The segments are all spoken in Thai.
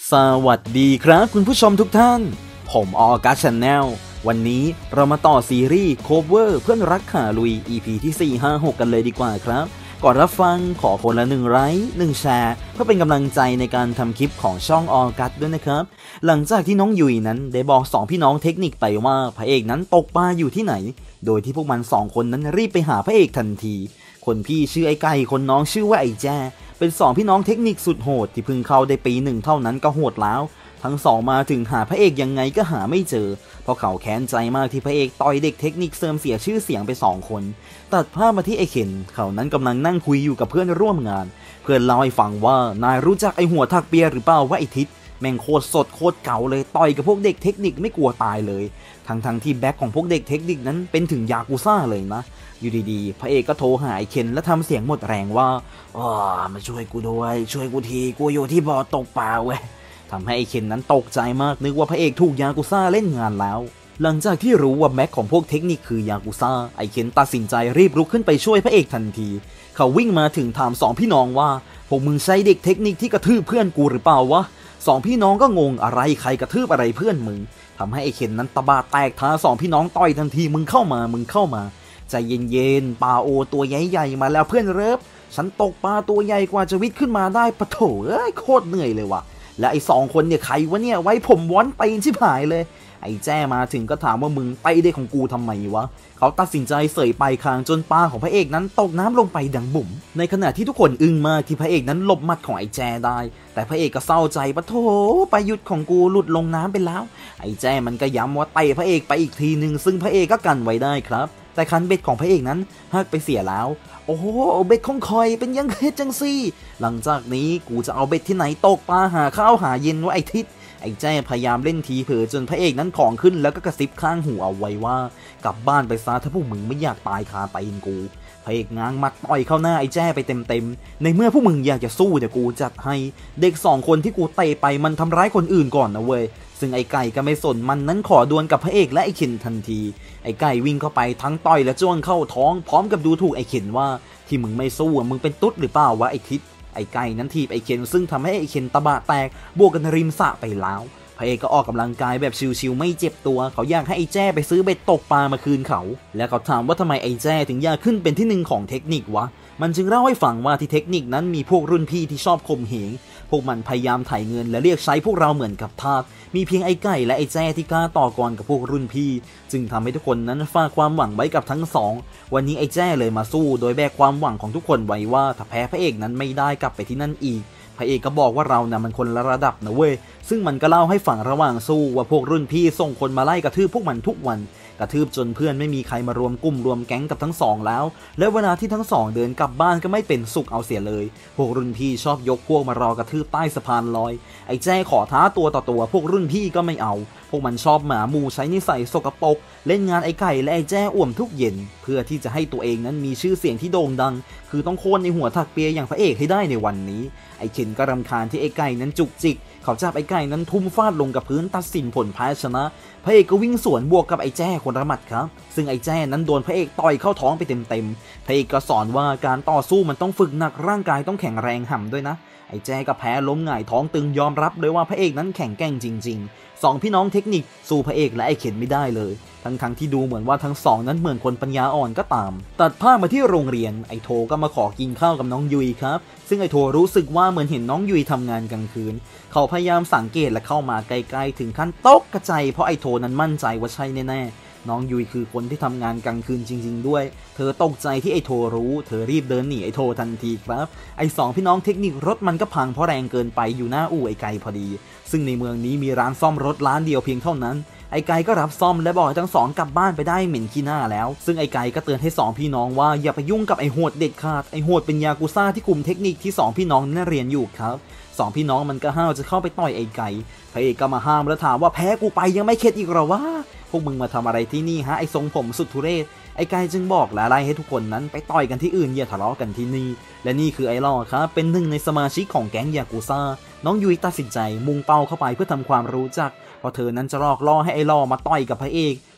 สวัสดีครับคุณผู้ชมทุกท่านผมออกัส Channel วันนี้เรามาต่อซีรีส์ Cover เพื่อนรักขาลุย EP ที่ 4-5-6 กันเลยดีกว่าครับก่อนรับฟังขอคนละ1 ไลค์ 1 แชร์เพื่อเป็นกำลังใจในการทำคลิปของช่องออกัสด้วยนะครับหลังจากที่น้องยุยนั้นได้บอก2พี่น้องเทคนิคไปว่าพระเอกนั้นตกปลาอยู่ที่ไหนโดยที่พวกมัน2คนนั้นรีบไปหาพระเอกทันทีคนพี่ชื่อไอ้ไก่คนน้องชื่อว่าไอ้แจ้เป็น2พี่น้องเทคนิคสุดโหดที่เพิ่งเข้าได้ปี1เท่านั้นก็โหดแล้วทั้ง2มาถึงหาพระเอกยังไงก็หาไม่เจอเพราะเขาแค้นใจมากที่พระเอกต่อยเด็กเทคนิคเสริมเสียชื่อเสียงไป2คนตัดภาพมาที่ไอ้เคนเขานั้นกำลังนั่งคุยอยู่กับเพื่อนร่วมงานเพื่อนเล่าให้ฟังว่านายรู้จักไอ้หัวถักเปียหรือเปล่าว่าไอ้ทิศแม่งโคตรสดโคตรเก่าเลยต่อยกับพวกเด็กเทคนิคไม่กลัวตายเลยทั้งที่แบ็คของพวกเด็กเทคนิคนั้นเป็นถึงยากุซ่าเลยนะอยู่ดีๆพระเอกก็โทรหาไอ้เคนและทำเสียงหมดแรงว่ามาช่วยกูด้วยช่วยกูทีกูอยู่ที่บ่อตกปลาเว้ยทำให้ไอ้เคนนั้นตกใจมากนึกว่าพระเอกถูกยากุซ่าเล่นงานแล้วหลังจากที่รู้ว่าแบ็คของพวกเทคนิคคือยากุซ่าไอ้เคนตัดสินใจรีบลุกขึ้นไปช่วยพระเอกทันทีเขาวิ่งมาถึงถาม2พี่น้องว่าพวกมึงใช่เด็กเทคนิคที่กระทืบเพื่อนกูหรือเปล่าวะ2พี่น้องก็งงอะไรใครกระทืบอะไรเพื่อนมึงทำให้ไอ้เคนนั้นตะบะแตกท้า2พี่น้องต่อยทันทีมึงเข้ามาใจเย็นๆปลาโอตัวใหญ่ๆมาแล้วเพื่อนเลิฟฉันตกปลาตัวใหญ่กว่าจะวิทย์ขึ้นมาได้ปะโถเอ้ยโคตรเหนื่อยเลยว่ะและไอ้2คนเนี่ยใครวะเนี่ยไว้ผมวอนไปชิบหายเลยไอ้แจ้มาถึงก็ถามว่ามึงไปเด็กของกูทำไมวะเขาตัดสินใจเสยไปคางจนปลาของพระเอกนั้นตกน้ำลงไปดังบุ๋มในขณะที่ทุกคนอึ้งมากที่พระเอกนั้นหลบหมัดของไอ้แจ้ได้แต่พระเอกก็เศร้าใจปะโถประยุทธ์ของกูหลุดลงน้ำไปแล้วไอ้แจ้มันก็ย้ำว่าเตะพระเอกไปอีกทีนึงซึ่งพระเอกก็กันไว้ได้ครับแต่คันเบ็ดของพระเอกนั้นหักไปเสียแล้วโอ้โหเบ็ดของคอยเป็นยังเฮ็ดจังซี่หลังจากนี้กูจะเอาเบ็ดที่ไหนตกปลาหาข้าวหาเย็นวะไอ้ทิศไอ้แจ้พยายามเล่นทีเผลอจนพระเอกนั้นของขึ้นแล้วก็กระซิบข้างหูเอาไว้ว่ากลับบ้านไปซะถ้าพวกมึงไม่อยากตายคาตีนกูพระเอกง้างมัดต่อยเข้าหน้าไอ้แจ้ไปเต็มในเมื่อพวกมึงอยากจะสู้เดี๋ยวกูจัดให้เด็ก2คนที่กูเตะไปมันทำร้ายคนอื่นก่อนนะเว้ยซึ่งไอ้ไก่ก็ไม่สนมันนั้นขอดวลกับพระเอกและไอ้เข็นทันทีไอ้ไก่วิ่งเข้าไปทั้งต่อยและจ้วงเข้าท้องพร้อมกับดูถูกไอ้เข็นว่าที่มึงไม่สู้มึงเป็นตุ๊ดหรือเปล่าวะไอ้ทิศไอ้ไก่นั้นทีบไอ้เข็นซึ่งทำให้ไอ้เข็นตะบะแตกบวกกันริมสระไปแล้วพระเอกก็ออกกำลังกายแบบชิวๆไม่เจ็บตัวเขาอยากให้ไอ้แจ้ไปซื้อเบ็ดตกปลามาคืนเขาและเขาถามว่าทำไมไอ้แจ้ถึงอยากขึ้นเป็นที่1ของเทคนิควะมันจึงเล่าให้ฟังว่าที่เทคนิคนั้นมีพวกรุ่นพี่ที่ชอบข่มเหงพวกมันพยายามไถ่เงินและเรียกใช้พวกเราเหมือนกับทาสมีเพียงไอ้ไก่และไอ้แจ้ที่กล้าต่อกรกับพวกรุ่นพี่จึงทำให้ทุกคนนั้นฝากความหวังไว้กับทั้ง2วันนี้ไอ้แจ้เลยมาสู้โดยแบกความหวังของทุกคนไว้ว่าถ้าแพ้พระเอกนั้นไม่ได้กลับไปที่นั่นอีกพระเอกก็บอกว่าเราเนี่ยมันคนละระดับนะเว้ยซึ่งมันก็เล่าให้ฝั่งระหว่างสู้ว่าพวกรุ่นพี่ส่งคนมาไล่กระทืบพวกมันทุกวันกระทืบจนเพื่อนไม่มีใครมารวมกลุ่มรวมแก๊งกับทั้ง2แล้วและเวลาที่ทั้ง2เดินกลับบ้านก็ไม่เป็นสุขเอาเสียเลยพวกรุ่นพี่ชอบยกพวกมารอกระทืบใต้สะพานลอยไอ้แจ้ขอท้าตัวต่อตัวพวกรุ่นพี่ก็ไม่เอาพวกมันชอบหมาหมู่ใช้นิสัยสกปรกเล่นงานไอ้ไก่และไอ้แจ้อ่วมทุกเย็นเพื่อที่จะให้ตัวเองนั้นมีชื่อเสียงที่โด่งดังคือต้องโค่นในหัวถักเปียอย่างพระเอกให้ได้ในวันนี้ไอ้เคนก็รำคาญที่ไอ้ไก่นั้นจุกจิกเขาจับไอ้ไก่นั้นทุ่มฟาดลงกับพื้นตัดสินผลแพ้ชนะพระเอกก็วิ่งสวนบวกกับไอ้แจ้คนละหมัดครับซึ่งไอ้แจ้นั้นโดนพระเอกต่อยเข้าท้องไปเต็มพระเอกก็สอนว่าการต่อสู้มันต้องฝึกหนักร่างกายต้องแข็งแรงห่ำด้วยนะไอ้แจ้ก็แพ้ล้มหงายท้องตึงยอมรับเลยว่าพระเอกนั้นแข็งแกร่งจริงๆ2พี่น้องเทคนิคสู้พระเอกและไอ้เข็นไม่ได้เลยทั้งที่ดูเหมือนว่าทั้ง2นั้นเหมือนคนปัญญาอ่อนก็ตามตัดภาพมาที่โรงเรียนไอ้โทก็มาขอกินข้าวกับน้องยุยครับซึ่งไอ้โทรู้สึกว่าเหมือนเห็นน้องยุยทำงานกลางคืนเขาพยายามสังเกตและเข้ามาใกล้ๆถึงขั้นตกกระจายเพราะไอ้โทนั้นมั่นใจว่าใช่แน่ๆน้องยุยคือคนที่ทำงานกลางคืนจริงๆด้วยเธอตกใจที่ไอ้โทรู้เธอรีบเดินหนีไอ้โททันทีครับไอ้2พี่น้องเทคนิครถมันก็พังเพราะแรงเกินไปอยู่หน้าอู่ไอ้ไก่พอดีซึ่งในเมืองนี้มีร้านซ่อมรถร้านเดียวเพียงเท่านั้นไอ้ไก่ก็รับซ่อมและบอกให้ทั้ง2กลับบ้านไปได้เหม็นขี้หน้าแล้วซึ่งไอ้ไก่ก็เตือนให้2พี่น้องว่าอย่าไปยุ่งกับไอ้โหดเด็ดขาดไอ้โหดเป็นยากุซ่าที่คุมเทคนิคที่2พี่น้องนั่นเรียนอยู่ครับ2พี่น้องมันก็ห้าวจะเข้าไปต่อยไอ้ไก่พระเอกก็มาห้ามและถามว่าแพ้กูไปยังไม่เข็ดอีกหรอวะพวกมึงมาทำอะไรที่นี่ฮะไอ้ทรงผมสุดทุเรศไอ้ไก่จึงบอกและไล่ให้ทุกคนนั้นไปต่อยกันที่อื่นอย่าทะเลาะกันที่นี่และนี่คือไอ้ล่อครับเป็น1ในสมาชิกของแก๊งยากุซ่าน้องยุ้ยตัดสินใจมุ่งเป้าเข้าไปเพื่อทำความรู้จักเพราะเธอนั้นจะลอกล่อให้ไอ้ล่อมาต่อยกับพระเอก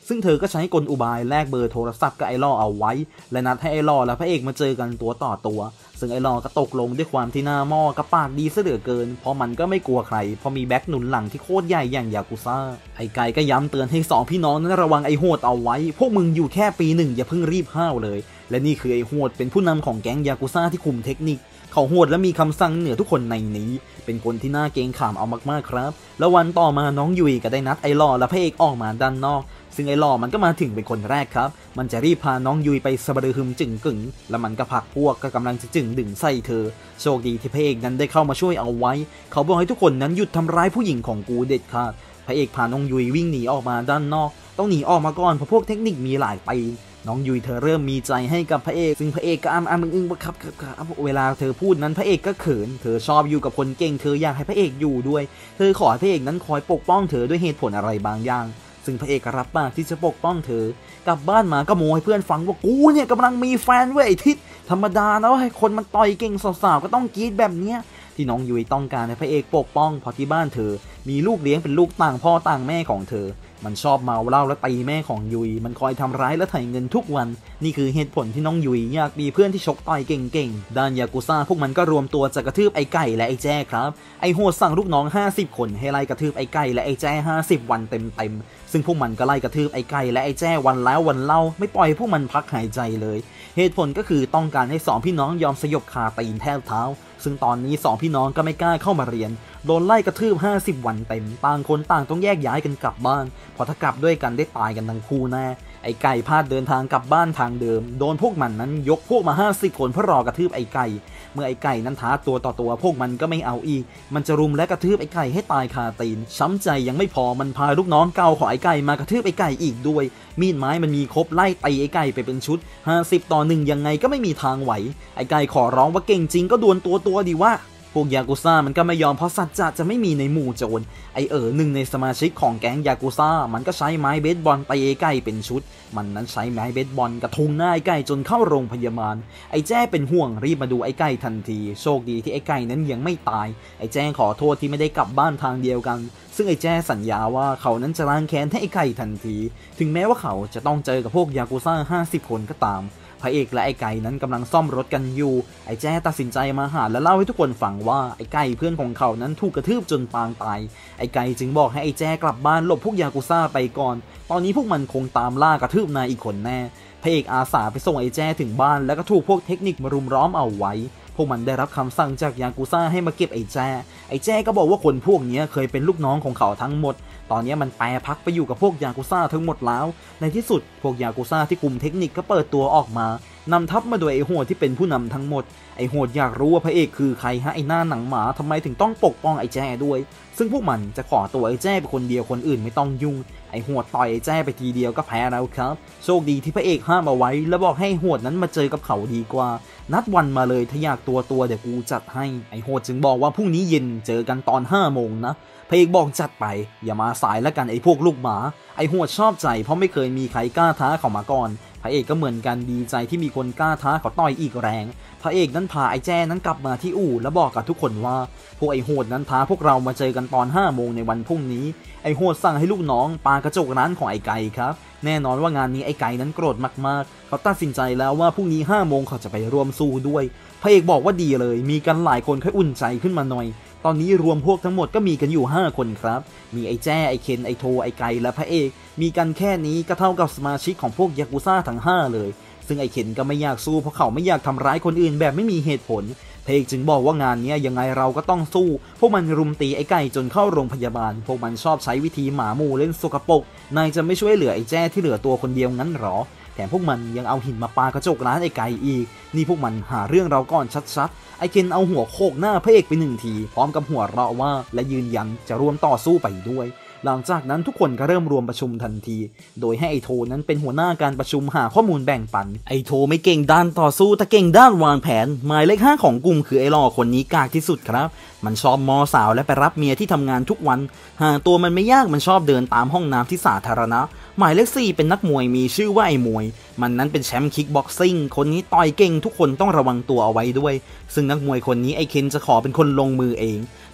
ซึ่งเธอก็ใช้กลอุบายแลกเบอร์โทรศัพท์กับไอ้ล่อเอาไว้และนัดให้ไอ้ล่อและพระเอกมาเจอกันตัวต่อตัวซึ่งไอ้ล่อก็ตกลงด้วยความที่หน้าหม้อกระปากดีซะเหลือเกินเพราะมันก็ไม่กลัวใครเพราะมีแบ็คหนุนหลังที่โคตรใหญ่อย่างยากุซ่าไอ้ไก่ก็ย้ำเตือนให้สองพี่น้องนั้นระวังไอ้โหดเอาไว้พวกมึงอยู่แค่ปีหนึ่งอย่าเพิ่งรีบห้าวเลยและนี่คือไอ้โหดเป็นผู้นำของแก๊งยากุซ่าที่คุมเทคนิคเขาโหดและมีคำสั่งเหนือทุกคนในนี้เป็นคนที่น่าเกรงขามเอามากๆครับแล้ววันต่อมาน้องยุยก็ได้นัดไอ้ล่อและพระเอกออกมาด้านนอกซึ่งไอ้ล่อมันก็มาถึงเป็นคนแรกครับมันจะรีบพาน้องยุยไปสะบือหึมจึงกึ่งแล้วมันก็พักพวกก็กำลังจะจึงดึงใส่เธอโชคดีที่พระเอกนั้นได้เข้ามาช่วยเอาไว้เขาบอกให้ทุกคนนั้นหยุดทำร้ายผู้หญิงของกูเด็ดขาดพระเอกพาน้องยุยวิ่งหนีออกมาด้านนอกต้องหนีออกมาก่อนเพราะพวกเทคนิคมีหลายปีน้องยุยเธอเริ่มมีใจให้กับพระเอกซึ่งพระเอกก็อึ้งครับเวลาเธอพูดนั้นพระเอกก็เขินเธอชอบอยู่กับคนเก่งเธออยากให้พระเอกอยู่ด้วยเธอขอให้พระเอกนั้นคอยปกป้องเธอด้วยเหตุผลอะไรบางอย่างซึ่งพระเอกรับปากที่จะปกป้องเธอกลับบ้านมาก็โม้ให้เพื่อนฟังว่ากูเนี่ยกำลังมีแฟนเว้ยไอ้ทิศธรรมดานะว่าให้คนมันต่อยเก่งสาวๆก็ต้องกรี๊ดแบบเนี้ยที่น้องยุยต้องการให้พระเอกปกป้องเพราะที่บ้านเธอมีลูกเลี้ยงเป็นลูกต่างพ่อต่างแม่ของเธอมันชอบเมาเหล้าและตีแม่ของยุยมันคอยทำร้ายและไถ่เงินทุกวันนี่คือเหตุผลที่น้องยุยอยากมีเพื่อนที่ชกต่อยเก่งๆด้านยากุซ่าพวกมันก็รวมตัวจะกระทืบไอ้ไก่และไอ้แจ้ครับไอ้โหดสั่งลูกน้อง50คนให้ไล่กระทืบไอ้ไก่และไอ้แจ้50วันเต็มซึ่งพวกมันก็ไล่กระทืบไอ้ไก่และไอ้แจ้วันแล้ววันเล่าไม่ปล่อยพวกมันพักหายใจเลยเหตุผลก็คือต้องการให้2พี่น้องยอมสยบคาตีนแทบเท้าซึ่งตอนนี้2พี่น้องก็ไม่กล้าเข้ามาเรียนโดนไล่กระทืบ50วันเต็มต่างคนต่างต้องแยกย้ายกันกลับบ้านพอถ้ากลับด้วยกันได้ตายกันทั้งคู่แน่ไอ้ไก่พลาดเดินทางกลับบ้านทางเดิมโดนพวกมันนั้นยกพวกมา50คนเพื่อรอกระทืบไอ้ไก่เมื่อไอ้ไก่นั้นท้าตัวต่อตัวพวกมันก็ไม่เอาอีกมันจะรุมและกระทืบไอ้ไก่ให้ตายคาตีนช้ำใจยังไม่พอมันพาลูกน้องเก่าของไอ้ไก่มากระทืบไอ้ไก่อีกด้วยมีดไม้มันมีครบไล่ตีไอ้ไก่ไปเป็นชุด50 ต่อ 1ยังไงก็ไม่มีทางไหวไอ้ไก่ขอร้องว่าเก่งจริงก็ดวลตัวดีว่าพวกยากุซ่ามันก็ไม่ยอมเพราะสัจจะไม่มีในหมู่โจรไอหนึ่งในสมาชิกของแก๊งยากุซ่ามันก็ใช้ไม้เบสบอลตีไอ้ไก่เป็นชุดมันนั้นใช้ไม้เบสบอลกระทุ้งหน้าไอ้ไก่จนเข้าโรงพยาบาลไอ้แจ้เป็นห่วงรีบมาดูไอ้ไก่ทันทีโชคดีที่ไอ้ไก่นั้นยังไม่ตายไอ้แจ้ขอโทษที่ไม่ได้กลับบ้านทางเดียวกันซึ่งไอ้แจ้สัญญาว่าเขานั้นจะล้างแค้นให้ไอ้ไก่ทันทีถึงแม้ว่าเขาจะต้องเจอกับพวกยากุซ่า50 คนก็ตามพระเอกและไอ้ไก่นั้นกำลังซ่อมรถกันอยู่ไอ้แจ้ตัดสินใจมาหาและเล่าให้ทุกคนฟังว่าไอ้ไก่เพื่อนของเขานั้นถูกกระทืบจนปางตายไอ้ไก่จึงบอกให้ไอ้แจ้กลับบ้านหลบพวกยากุซ่าไปก่อนตอนนี้พวกมันคงตามล่ากระทืบนายอีกคนแน่พระเอกอาสาไปส่งไอ้แจ้ถึงบ้านแล้วก็ถูกพวกเทคนิคมารุมล้อมเอาไว้พวกมันได้รับคำสั่งจากยากุซ่าให้มาเก็บไอ้แจ้ก็บอกว่าคนพวกนี้เคยเป็นลูกน้องของเขาทั้งหมดตอนนี้มันแปรพักไปอยู่กับพวกยากุซ่าทั้งหมดแล้วในที่สุดพวกยากุซ่าที่กลุ่มเทคนิคก็เปิดตัวออกมานำทัพมาโดยไอ้โหดที่เป็นผู้นำทั้งหมดไอ้โหดอยากรู้ว่าพระเอกคือใครฮะไอ้หน้าหนังหมาทำไมถึงต้องปกป้องไอ้แจ้ด้วยซึ่งพวกมันจะขอตัวไอ้แจ้เป็นคนเดียวคนอื่นไม่ต้องยุ่งไอ้โหดต่อยไอ้แจ้ไปทีเดียวก็แพ้แล้วครับโชคดีที่พระเอกห้ามเอาไว้แล้วบอกให้โหดนั้นมาเจอกับเขาดีกว่านัดวันมาเลยถ้าอยากตัวเดี๋ยวกูจัดให้ไอ้โหดจึงบอกว่าพรุ่งนี้เย็นเจอกันตอน5 โมงนะพระเอกบอกจัดไปอย่ามาสายแล้วกันไอ้พวกลูกหมาไอ้โหดชอบใจเพราะไม่เคยมีใครกล้าท้าเขามาก่อนพระเอกก็เหมือนกันดีใจที่มีคนกล้าท้าเขาต่อยอีกแรงพระเอกนั้นพาไอ้แจ้นั้นกลับมาที่อู่แล้วบอกกับทุกคนว่าพวกไอ้โหดนั้นท้าพวกเรามาเจอกันตอน5 โมงในวันพรุ่งนี้ไอ้โหดสั่งให้ลูกน้องปากระจกร้านของไอ้ไก่ครับแน่นอนว่างานนี้ไอ้ไก่นั้นโกรธมากๆเขาตัดสินใจแล้วว่าพรุ่งนี้5 โมงเขาจะไปร่วมสู้ด้วยพระเอกบอกว่าดีเลยมีกันหลายคนค่อยอุ่นใจขึ้นมาหน่อยตอนนี้รวมพวกทั้งหมดก็มีกันอยู่5 คนครับมีไอ้แจ้ไอ้เคนไอ้โทไอ้ไก่และพระเอกมีกันแค่นี้ก็เท่ากับสมาชิกของพวกยากุซ่าทั้ง5เลยซึ่งไอ้เคนก็ไม่อยากสู้เพราะเขาไม่อยากทำร้ายคนอื่นแบบไม่มีเหตุผลพระเอกจึงบอกว่างานนี้ยังไงเราก็ต้องสู้พวกมันรุมตีไอ้ไก่จนเข้าโรงพยาบาลพวกมันชอบใช้วิธีหมาหมู่เล่นสกปรกนายจะไม่ช่วยเหลือไอ้แจ้ที่เหลือตัวคนเดียวงั้นหรอแถมพวกมันยังเอาหินมาปากระจกร้านไอ้ไก่อีกนี่พวกมันหาเรื่องเราก่อนชัดๆไอ้เคนเอาหัวโขกหน้าพระเอกไป1 ทีพร้อมกับหัวเราะว่าและยืนยันจะร่วมต่อสู้ไปด้วยหลังจากนั้นทุกคนก็เริ่มรวมประชุมทันทีโดยให้ไอโทนั้นเป็นหัวหน้าการประชุมหาข้อมูลแบ่งปันไอโทไม่เก่งด้านต่อสู้แต่เก่งด้านวางแผนหมายเลข 5ของกลุ่มคือไอหล่อคนนี้กากที่สุดครับมันชอบมอสาวและไปรับเมียที่ทำงานทุกวันหาตัวมันไม่ยากมันชอบเดินตามห้องน้ำที่สาธารณะหมายเลข 4เป็นนักมวยมีชื่อว่าไอมวยมันนั้นเป็นแชมป์คิกบ็อกซิ่งคนนี้ต่อยเก่งทุกคนต้องระวังตัวเอาไว้ด้วยซึ่งนักมวยคนนี้ไอเคนจะขอเป็นคนลงมือเอง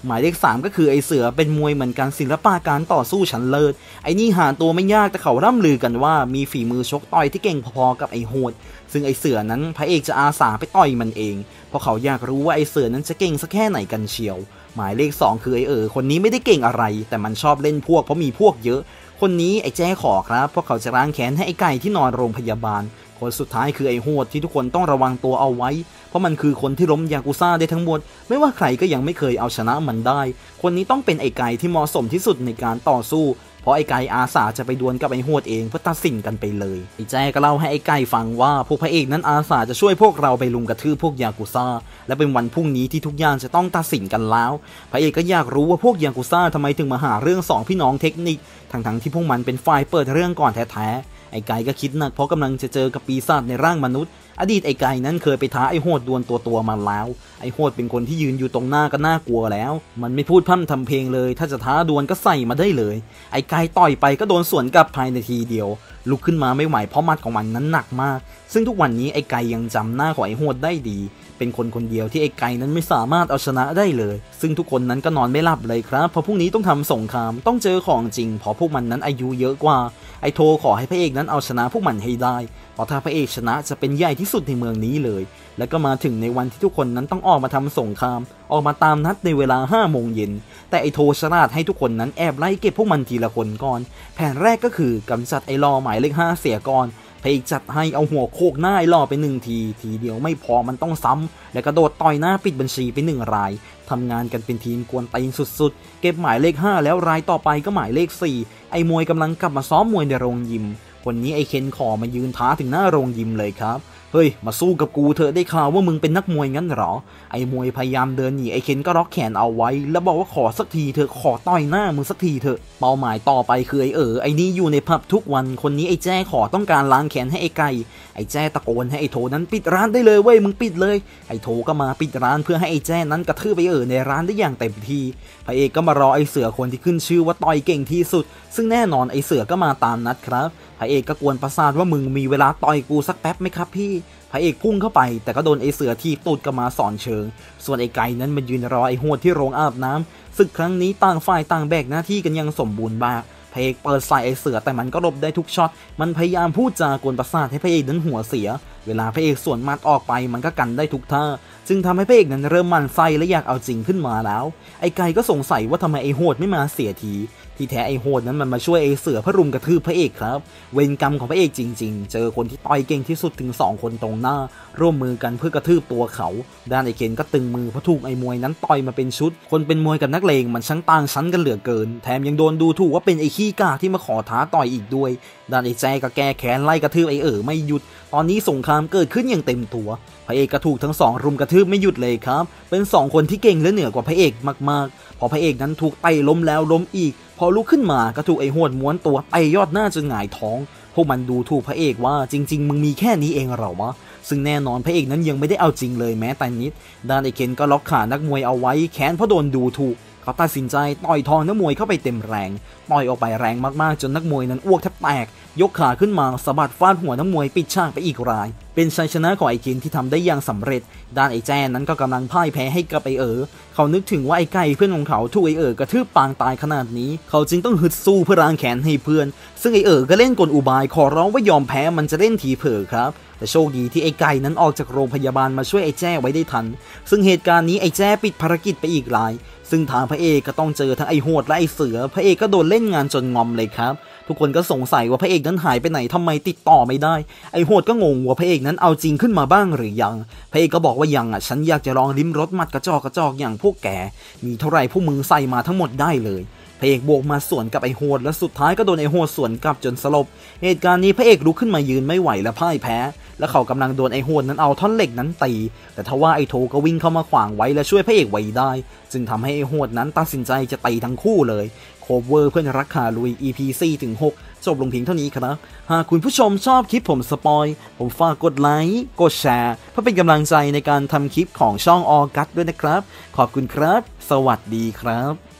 หมายเลข3ก็คือไอเสือเป็นมวยเหมือนกันศิลปะการต่อสู้ชั้นเลิศไอนี่หาตัวไม่ยากแต่เขาร่ำลือกันว่ามีฝีมือชกต่อยที่เก่งพอๆกับไอโหดซึ่งไอเสือนั้นพระเอกจะอาสาไปต่อยมันเองเพราะเขาอยากรู้ว่าไอเสือนั้นจะเก่งสักแค่ไหนกันเชียวหมายเลข2คือไอคนนี้ไม่ได้เก่งอะไรแต่มันชอบเล่นพวกเพราะมีพวกเยอะคนนี้ไอแจ้ขอครับเพราะเขาจะล้างแค้นให้ไอไก่ที่นอนโรงพยาบาลคนสุดท้ายคือไอโหดที่ทุกคนต้องระวังตัวเอาไว้เพราะมันคือคนที่ล้มยากุซ่าได้ทั้งหมดไม่ว่าใครก็ยังไม่เคยเอาชนะมันได้คนนี้ต้องเป็นไอไก่ที่เหมาะสมที่สุดในการต่อสู้เพราะไอ้ไก่อาสาจะไปดวลกับไอ้โหดเองเพื่อตัดสินกันไปเลยไอ้แจ้ก็เล่าให้ไอ้ไก่ฟังว่าพวกพระเอกนั้นอาสาจะช่วยพวกเราไปลุมกระทืบพวกยากุซ่าและเป็นวันพรุ่งนี้ที่ทุกอย่างจะต้องตัดสินกันแล้วพระเอกก็อยากรู้ว่าพวกยากุซ่าทำไมถึงมาหาเรื่อง2พี่น้องเทคนิคทั้งที่พวกมันเป็นฝ่ายเปิดเรื่องก่อนแท้ๆไอ้ไก่ก็คิดหนักเพราะกำลังจะเจอกับปีศาจในร่างมนุษย์อดีตไอ้ไก่นั้นเคยไปท้าไอ้โหดดวลตัวมาแล้วไอ้โหดเป็นคนที่ยืนอยู่ตรงหน้าก็น่ากลัวแล้วมันไม่พูดพร่ำทำเพลงเลยถ้าจะท้าดวลก็ใส่มาได้เลยไอ้ไก่ต่อยไปก็โดนสวนกลับภายในทีเดียวลุกขึ้นมาไม่ไหวเพราะมัดของมันนั้นหนักมากซึ่งทุกวันนี้ไอ้ไก่ยังจำหน้าของไอ้โหดได้ดีเป็นคนเดียวที่ไอ้ไก่นั้นไม่สามารถเอาชนะได้เลยซึ่งทุกคนนั้นก็นอนไม่หลับเลยครับเพราะพรุ่งนี้ต้องทำสงครามต้องเจอของจริงเพราะพวกมันนั้นอายุเยอะกว่าไอ้โทขอให้พระเอกนั้นเอาชนะพวกมันให้ได้เพราะถ้าพระเอกชนะจะเป็นใหญ่ที่สุดในเมืองนี้เลยแล้วก็มาถึงในวันที่ทุกคนนั้นต้องออกมาทำสงครามออกมาตามนัดในเวลา5 โมงเย็นแต่ไอโทฉลาดให้ทุกคนนั้นแอบไล่เก็บพวกมันทีละคนก่อนแผนแรกก็คือกำจัดไอรอหมายเลข5เสียก่อนพระเอกจัดให้เอาหัวโคกหน้าไอรอไป1 ทีเดียวไม่พอมันต้องซ้ำแล้วก็โดดต่อยหน้าปิดบัญชีไป1 รายทำงานกันเป็นทีมกวนตีนสุดๆเก็บหมายเลข5แล้วรายต่อไปก็หมายเลข4ไอมวยกำลังกลับมาซ้อมมวยในโรงยิมคนนี้ไอเคนขอมายืนท้าถึงหน้าโรงยิมเลยครับเฮ้ยมาสู้กับกูเถอะได้ข่าวว่ามึงเป็นนักมวยงั้นหรอไอมวยพยายามเดินหนีไอเคนก็ล็อกแขนเอาไว้แล้วบอกว่าขอสักทีเถอะขอต่อยหน้ามึงสักทีเถอะเป้าหมายต่อไปคือไอนี่อยู่ในผับทุกวันคนนี้ไอแจ้ขอต้องการล้างแขนให้ไอไก่ไอแจ้ตะโกนให้ไอโถนั้นปิดร้านได้เลยเว้ยมึงปิดเลยไอโถก็มาปิดร้านเพื่อให้ไอแจ้นั้นกระทืบในร้านได้อย่างเต็มที่พระเอกก็มารอไอเสือคนที่ขึ้นชื่อว่าต่อยเก่งที่สุดซึ่งแน่นอนไอเสือก็มาตามนัดครับพระเอกก็กวนประสาทว่ามึงมีเวลาต่อยกูสักแป๊บไหมครับพี่พระเอกพุ่งเข้าไปแต่ก็โดนไอเสือทีบตูดกระมาสอนเชิงส่วนไอไก่นั้นมันยืนรอไอโหดที่โรงอาบน้ำศึกครั้งนี้ต่างฝ่ายต่างแบกหน้าที่กันยังสมบูรณ์แบบพระเอกเปิดใส่ไอเสือแต่มันก็หลบได้ทุกช็อตมันพยายามพูดจากวนประสาทให้พระเอกนั้นหัวเสียเวลาพระเอกสวนมัดออกไปมันก็กันได้ทุกท่าจึงทำให้พระเอกนั้นเริ่มมันไส้และอยากเอาจริงขึ้นมาแล้วไอไก่ก็สงสัยว่าทำไมไอโหดไม่มาเสียทีที่แท้ไอโหดนั้นมันมาช่วยไอเสือพรุมกระทืบพระเอกครับเวรกรรมของพระเอกจริงๆเจอคนที่ต่อยเก่งที่สุดถึง2 คนตรงหน้าร่วมมือกันเพื่อกระทืบตัวเขาด้านไอเคนก็ตึงมือเพราะถูกไอมวยนั้นต่อยมาเป็นชุดคนเป็นมวยกับนักเลงมันช่างต่างชั้นกันเหลือเกินแถมยังโดนดูถูกว่าเป็นไอขี้กากที่มาขอท้าต่อยอีกด้วยด้านไอแจก็แก้แค้นไล่กระทืบไอไม่หยุดตอนนี้สงครามเกิดขึ้นอย่างเต็มตัวพระเอกก็ถูกทั้ง2รุมกระทืบไม่หยุดเลยครับเป็น2 คนที่เก่งและเหนือกว่าพระเอกมากๆพอพระเอกนั้นถูกไต่ล้มแล้วล้มอีกพอลุกขึ้นมาก็ถูกไอโหดม้วนตัวไต่ยอดหน้าจนหงายท้องพวกมันดูถูกพระเอกว่าจริงๆมึงมีแค่นี้เองเหรอวะซึ่งแน่นอนพระเอกนั้นยังไม่ได้เอาจริงเลยแม้แต่นิดด้านไอเคนก็ล็อกขานักมวยเอาไว้แค้นเพราะโดนดูถูกเขาตัดสินใจต่อยทองนักมวยเข้าไปเต็มแรงต่อยออกไปแรงมากๆจนนักมวยนั้นอ้วกแทบแตกยกขาขึ้นมาสะบัดฟาดหัวนักมวยปิดฉากไปอีกรายเป็นชัยชนะของไอเคนที่ทำได้อย่างสำเร็จด้านไอแจ้นั้นก็กำลังพ่ายแพ้ให้กับไอเขานึกถึงว่าไอไก่เพื่อนของเขาถูกไอกระทืบปางตายขนาดนี้เขาจึงต้องฮึดสู้เพื่อล้างแค้นให้เพื่อนซึ่งไอก็เล่นกลอุบายขอร้องว่ายอมแพ้มันจะเล่นทีเผลอครับแต่โชคดีที่ไอไก่นั้นออกจากโรงพยาบาลมาช่วยไอแจ้ไว้ได้ทันซึ่งเหตุการณ์นี้ไอแจ้ปิดภารกิจไปอีกรายซึ่งทางพระเอกก็ต้องเจอทั้งไอโหดและไอเสือพระเอกก็โดนเล่นงานจนงอมเลยครับทุกคนก็สงสัยว่าพระเอกนั้นหายไปไหนทำไมติดต่อไม่ได้ไอโหดก็งงว่าพระเอกนั้นเอาจริงขึ้นมาบ้างหรือยังพระเอกก็บอกว่ายังฉันอยากจะลองลิ้มรสหมัดกระจอกอย่างพวกแกมีเท่าไรพวกมึงใส่มาทั้งหมดได้เลยพระเอกบวกมาสวนกับไอโหดและสุดท้ายก็โดนไอโหดสวนกลับจนสลบเหตุการณ์นี้พระเอกลุกขึ้นมายืนไม่ไหวและพ่ายแพ้และเขากำลังโดนไอโหดนั้นเอาท่อนเหล็กนั้นตีแต่ทว่าไอโทก็วิ่งเข้ามาขวางไว้และช่วยพระเอกไว้ได้จึงทำให้ไอโหดนั้นตัดสินใจจะตีทั้งคู่เลยโคเวอร์เพื่อนรักขาลุย EP 4-6 จบลงเพียงเท่านี้ครับหากคุณผู้ชมชอบคลิปผมสปอยผมฝากกดไลค์กดแชร์เพื่อเป็นกำลังใจในการทำคลิปของช่องออกัสด้วยนะครับขอบคุณครับสวัสดีครับ